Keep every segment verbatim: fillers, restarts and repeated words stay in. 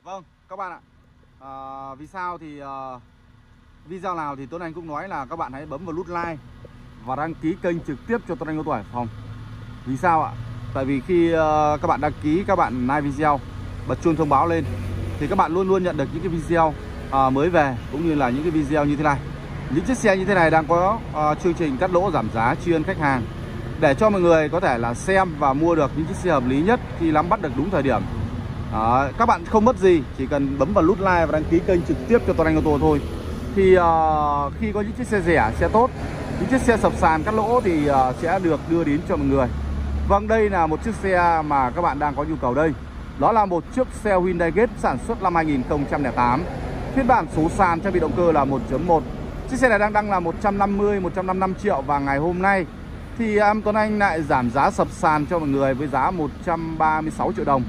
Vâng, các bạn ạ. À, vì sao thì uh, video nào thì Tuấn Anh cũng nói là các bạn hãy bấm vào nút like và đăng ký kênh trực tiếp cho Tuấn Anh ô tô Hải Phòng. Vì sao ạ? Tại vì khi uh, các bạn đăng ký, các bạn like video, bật chuông thông báo lên thì các bạn luôn luôn nhận được những cái video uh, mới về, cũng như là những cái video như thế này. Những chiếc xe như thế này đang có uh, chương trình cắt lỗ giảm giá tri ân khách hàng, để cho mọi người có thể là xem và mua được những chiếc xe hợp lý nhất khi nắm bắt được đúng thời điểm. Đó, các bạn không mất gì, chỉ cần bấm vào nút like và đăng ký kênh trực tiếp cho Tuấn Anh ô tô thôi. Thì uh, khi có những chiếc xe rẻ, xe tốt, những chiếc xe sập sàn cắt lỗ thì uh, sẽ được đưa đến cho mọi người. Vâng, đây là một chiếc xe mà các bạn đang có nhu cầu đây. Đó là một chiếc xe Hyundai Getz sản xuất năm hai nghìn không trăm lẻ tám, phiên bản số sàn, trang bị động cơ là một chấm một. Chiếc xe này đang đăng là một trăm năm mươi, một trăm năm mươi lăm triệu, và ngày hôm nay thì um, Tuấn Anh lại giảm giá sập sàn cho mọi người với giá một trăm ba mươi sáu triệu đồng.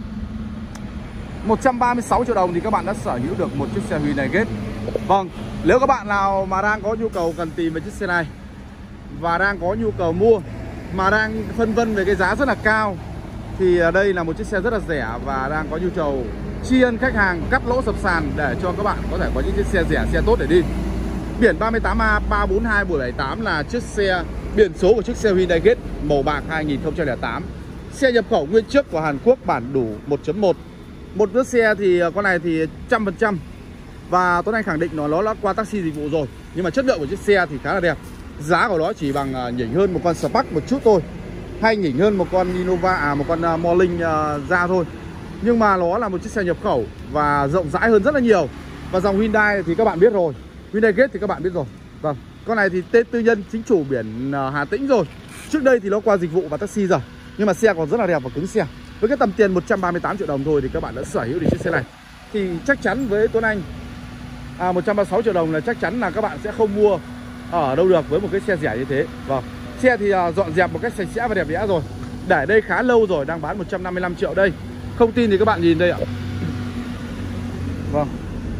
một trăm ba mươi sáu triệu đồng thì các bạn đã sở hữu được một chiếc xe Hyundai Getz. Vâng, nếu các bạn nào mà đang có nhu cầu cần tìm về chiếc xe này và đang có nhu cầu mua mà đang phân vân về cái giá rất là cao, thì đây là một chiếc xe rất là rẻ và đang có nhu cầu tri ân khách hàng, cắt lỗ sập sàn để cho các bạn có thể có những chiếc xe rẻ, xe tốt để đi. Biển ba mươi tám A ba bốn hai bảy bảy tám là chiếc xe biển số của chiếc xe Hyundai Getz màu bạc hai nghìn không trăm lẻ tám. Xe nhập khẩu nguyên chiếc của Hàn Quốc, bản đủ một chấm một. Một chiếc xe thì con này thì trăm phần trăm, và Tuấn Anh khẳng định nó nó đã qua taxi dịch vụ rồi, nhưng mà chất lượng của chiếc xe thì khá là đẹp. Giá của nó chỉ bằng nhỉnh hơn một con Spark một chút thôi, hay nhỉnh hơn một con Innova, à một con uh, Morning uh, ra thôi. Nhưng mà nó là một chiếc xe nhập khẩu và rộng rãi hơn rất là nhiều. Và dòng Hyundai thì các bạn biết rồi, Hyundai Getz thì các bạn biết rồi. Vâng, con này thì tên tư nhân chính chủ biển uh, Hà Tĩnh rồi. Trước đây thì nó qua dịch vụ và taxi rồi, nhưng mà xe còn rất là đẹp và cứng xe. Với cái tầm tiền một trăm ba mươi tám triệu đồng thôi thì các bạn đã sở hữu được chiếc xe này. Thì chắc chắn với Tuấn Anh à, một trăm ba mươi sáu triệu đồng là chắc chắn là các bạn sẽ không mua ở đâu được với một cái xe rẻ như thế. Vâng, xe thì uh, dọn dẹp một cách sạch sẽ và đẹp đẽ rồi, để đây khá lâu rồi, đang bán một trăm năm mươi lăm triệu đây. Không tin thì các bạn nhìn đây ạ. Vâng,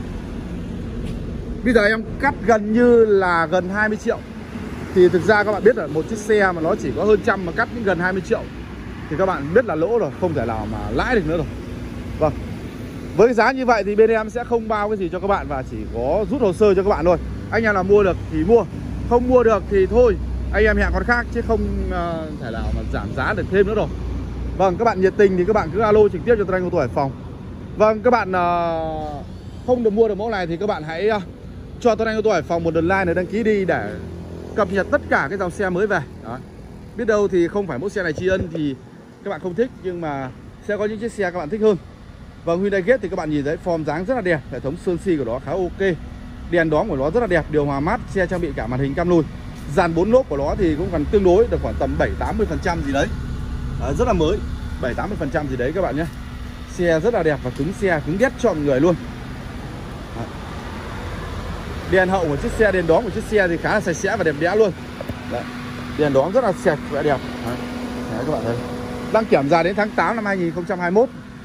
bây giờ em cắt gần như là gần hai mươi triệu. Thì thực ra các bạn biết là một chiếc xe mà nó chỉ có hơn trăm mà cắt những gần hai mươi triệu thì các bạn biết là lỗ rồi, không thể nào mà lãi được nữa rồi. Vâng, với cái giá như vậy thì bên em sẽ không bao cái gì cho các bạn và chỉ có rút hồ sơ cho các bạn thôi. Anh em nào mua được thì mua, không mua được thì thôi, anh em hẹn con khác, chứ không uh, thể nào mà giảm giá được thêm nữa rồi. Vâng, các bạn nhiệt tình thì các bạn cứ alo trực tiếp cho Tuấn Anh ô tô Hải Phòng. Vâng, các bạn uh, không được mua được mẫu này thì các bạn hãy uh, cho Tuấn Anh ô tô Hải Phòng một lượt like để đăng ký đi, để cập nhật tất cả cái dòng xe mới về. Đó, biết đâu thì không phải mẫu xe này tri ân thì các bạn không thích, nhưng mà sẽ có những chiếc xe các bạn thích hơn. Vâng, Hyundai Getz thì các bạn nhìn thấy form dáng rất là đẹp, hệ thống sơn xi của nó khá ok, đèn đóm của nó rất là đẹp, điều hòa mát, xe trang bị cả màn hình cam lùi. Dàn bốn lốp của nó thì cũng còn tương đối được khoảng tầm bảy tám mươi phần trăm gì đấy. Đó, rất là mới, bảy tám mươi phần trăm gì đấy các bạn nhé. Xe rất là đẹp và cứng xe, cứng đét cho mọi người luôn. Đó, đèn hậu của chiếc xe, đèn đóm của chiếc xe thì khá là sạch sẽ và đẹp đẽ luôn. Đấy, đèn đóm rất là sạch và đẹp. Đấy, đấy các bạn thấy. Đăng kiểm dài đến tháng tám năm hai nghìn không trăm hai mươi mốt.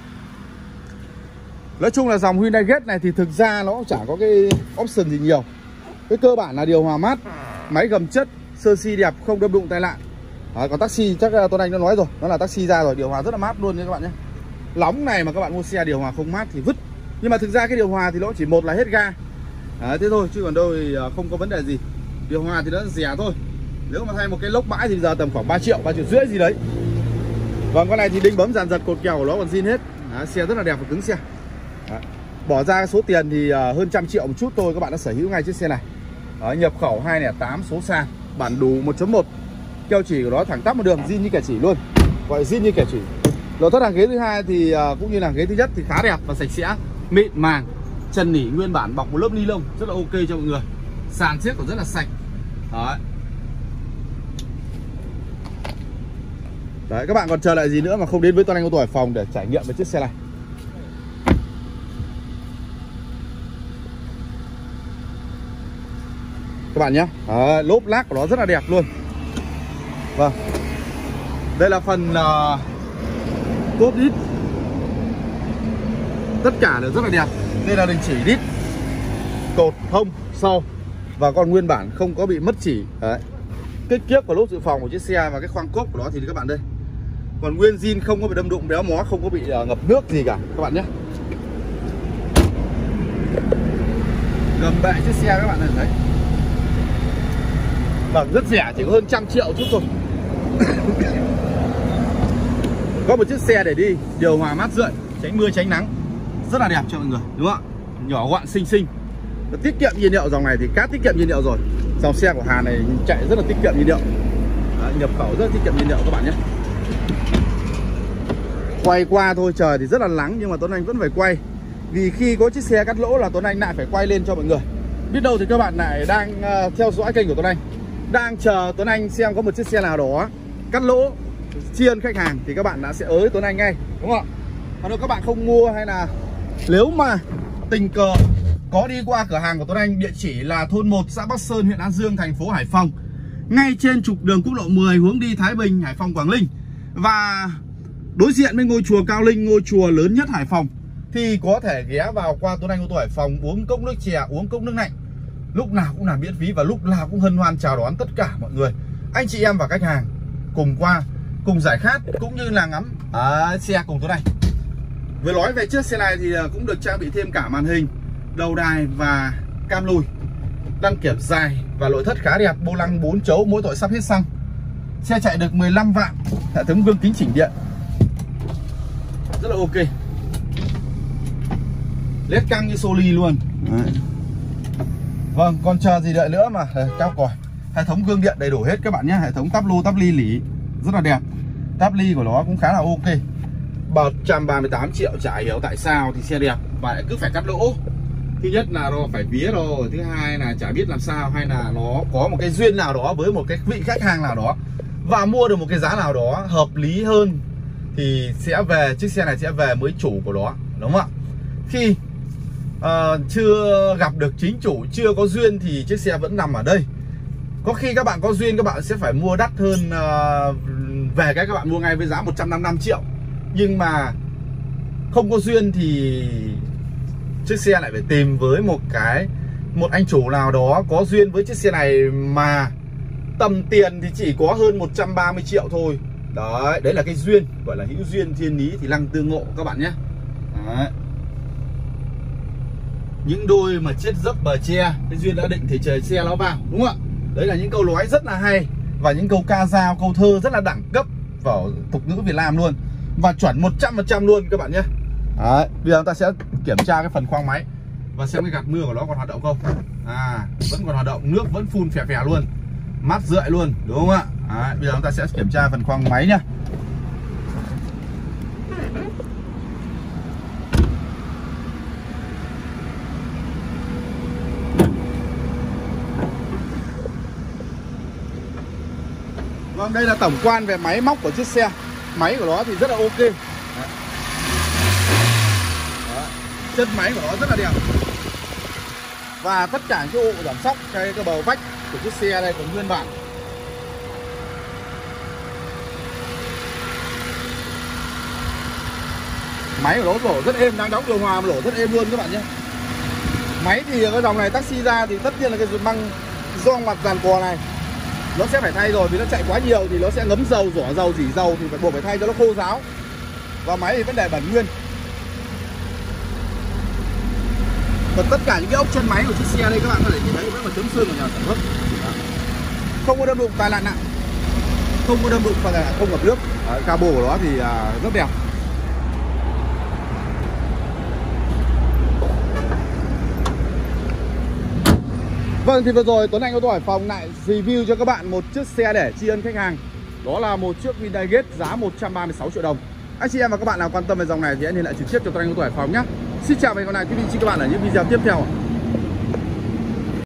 Nói chung là dòng Hyundai Getz này thì thực ra nó cũng chả có cái option gì nhiều. Cái cơ bản là điều hòa mát, máy gầm chất, sơ xi đẹp, không đâm đụng tai nạn. Đó, còn taxi chắc Tuấn Anh đã nói rồi, nó là taxi ra rồi, điều hòa rất là mát luôn nha các bạn nhé. Nóng này mà các bạn mua xe điều hòa không mát thì vứt. Nhưng mà thực ra cái điều hòa thì nó chỉ một là hết ga. Đấy, thế thôi, chứ còn đâu thì không có vấn đề gì. Điều hòa thì nó rẻ thôi. Nếu mà thay một cái lốc bãi thì giờ tầm khoảng ba triệu, ba triệu rưỡi gì đấy. Vâng, con này thì đinh bấm dàn giật cột kèo của nó còn zin hết. Đó, xe rất là đẹp và cứng xe. Đó, bỏ ra số tiền thì hơn trăm triệu một chút thôi các bạn đã sở hữu ngay chiếc xe này. Đó, nhập khẩu hai không không tám số sàn, bản đủ một chấm một. Keo chỉ của nó thẳng tắp một đường, zin như kẻ chỉ luôn, gọi zin như kẻ chỉ. Nội thất hàng ghế thứ hai thì cũng như là ghế thứ nhất thì khá đẹp và sạch sẽ, mịn màng. Trần nỉ nguyên bản bọc một lớp ni lông rất là ok cho mọi người. Sàn xếp còn rất là sạch. Đó. Đấy, các bạn còn chờ lại gì nữa mà không đến với Tuấn Anh ô tô Hải Phòng để trải nghiệm về chiếc xe này. Các bạn nhé, à, lốp lác của nó rất là đẹp luôn. Vâng, đây là phần uh, cốp đít, tất cả đều rất là đẹp. Đây là đình chỉ đít, cột thông sau và còn nguyên bản không có bị mất chỉ. Đấy, kích kiếc và lốp dự phòng của chiếc xe và cái khoang cốp của nó thì các bạn đây còn nguyên zin, không có bị đâm đụng béo mó, không có bị uh, ngập nước gì cả các bạn nhé. Gầm bệ chiếc xe các bạn thấy. Vâng, rất rẻ, chỉ có hơn trăm triệu chút thôi. Có một chiếc xe để đi, điều hòa mát rượi, tránh mưa tránh nắng, rất là đẹp cho mọi người, đúng không ạ? Nhỏ gọn xinh xinh, tiết kiệm nhiên liệu. Dòng này thì cát tiết kiệm nhiên liệu rồi. Dòng xe của Hàn này chạy rất là tiết kiệm nhiên liệu. Đấy, nhập khẩu rất tiết kiệm nhiên liệu các bạn nhé. Quay qua thôi, trời thì rất là nắng nhưng mà Tuấn Anh vẫn phải quay. Vì khi có chiếc xe cắt lỗ là Tuấn Anh lại phải quay lên cho mọi người. Biết đâu thì các bạn lại đang uh, theo dõi kênh của Tuấn Anh, đang chờ Tuấn Anh xem có một chiếc xe nào đó cắt lỗ tri ân khách hàng thì các bạn đã sẽ ới Tuấn Anh ngay, đúng không ạ? Còn nếu các bạn không mua, hay là nếu mà tình cờ có đi qua cửa hàng của Tuấn Anh, địa chỉ là thôn một, xã Bắc Sơn, huyện An Dương, thành phố Hải Phòng, ngay trên trục đường quốc lộ mười hướng đi Thái Bình, Hải Phòng, Quảng Ninh, và đối diện với ngôi chùa Cao Linh, ngôi chùa lớn nhất Hải Phòng, thì có thể ghé vào qua Tuấn Anh ô tô Hải Phòng, uống cốc nước chè, uống cốc nước lạnh, lúc nào cũng là miễn phí và lúc nào cũng hân hoan chào đón tất cả mọi người, anh chị em và khách hàng cùng qua, cùng giải khát cũng như là ngắm à, xe cùng Tuấn Anh. Vừa nói về chiếc xe này thì cũng được trang bị thêm cả màn hình, đầu đài và cam lùi, đăng kiểm dài và nội thất khá đẹp, vô lăng bốn chấu, mỗi tội sắp hết xăng. Xe chạy được mười lăm vạn, hệ thống gương kính chỉnh điện rất là ok, led căng như Soli luôn. Đấy. Vâng, còn chờ gì đợi nữa mà cao còi. Hệ thống gương điện đầy đủ hết các bạn nhé. Hệ thống tắp lô tắp ly lỉ rất là đẹp, tắp ly của nó cũng khá là ok. một trăm ba mươi tám triệu, chả hiểu tại sao thì xe đẹp và lại cứ phải cắt lỗ. Thứ nhất là nó phải vía rồi, thứ hai là chả biết làm sao, hay là nó có một cái duyên nào đó với một cái vị khách hàng nào đó và mua được một cái giá nào đó hợp lý hơn thì sẽ về, chiếc xe này sẽ về với chủ của nó, đúng không ạ? Khi uh, chưa gặp được chính chủ, chưa có duyên thì chiếc xe vẫn nằm ở đây. Có khi các bạn có duyên, các bạn sẽ phải mua đắt hơn, uh, về cái các bạn mua ngay với giá một trăm năm mươi lăm triệu. Nhưng mà không có duyên thì chiếc xe lại phải tìm với một cái một anh chủ nào đó có duyên với chiếc xe này, mà tầm tiền thì chỉ có hơn một trăm ba mươi triệu thôi. Đấy, đấy là cái duyên, gọi là hữu duyên thiên lý thì lăng tương ngộ các bạn nhé. Đấy. Những đôi mà chết dấp bờ tre, cái duyên đã định thì trời xe nó vào, đúng không ạ? Đấy là những câu nói rất là hay và những câu ca dao, câu thơ rất là đẳng cấp vào tục ngữ Việt Nam luôn, và chuẩn một trăm phần trăm luôn các bạn nhé. Đấy, bây giờ chúng ta sẽ kiểm tra cái phần khoang máy và xem cái gạt mưa của nó còn hoạt động không. À, vẫn còn hoạt động, nước vẫn phun phè phè luôn, mát rượi luôn, đúng không ạ? Đấy, bây giờ chúng ta sẽ kiểm tra phần khoang máy nhá. Vâng, đây là tổng quan về máy móc của chiếc xe. Máy của nó thì rất là ok. Đấy. Đó. Chân máy của nó rất là đẹp. Và tất cả những cái ô giảm sóc, cái, cái bầu vách của chiếc xe đây cũng nguyên bản. Máy của nó đổ rất êm, đang đóng điều hòa mà đổ rất êm luôn các bạn nhé. Máy thì cái dòng này taxi ra thì tất nhiên là cái măng gioăng mặt dàn cò này nó sẽ phải thay rồi, vì nó chạy quá nhiều thì nó sẽ ngấm dầu, rỏ dầu, dỉ dầu thì phải buộc phải thay cho nó khô ráo. Và máy thì vẫn để bẩn nguyên. Còn tất cả những cái ốc chân máy của chiếc xe đây các bạn có thể nhìn thấy vẫn là chấm sơn của nhà sản xuất. Không có đâm đụng tai nạn nặng, không có đâm đụng tai nạn, không ngập nước. Đấy, cabo của nó thì à, rất đẹp. Vâng, thì vừa rồi Tuấn Anh ô tô Hải Phòng lại review cho các bạn một chiếc xe để tri ân khách hàng. Đó là một chiếc Hyundai Getz giá một trăm ba mươi sáu triệu đồng. Anh chị em và các bạn nào quan tâm về dòng này thì hãy liên hệ trực tiếp cho Tuấn Anh ô tô Hải Phòng nhé. Xin chào và hẹn gặp lại quý vị chị các bạn ở những video tiếp theo.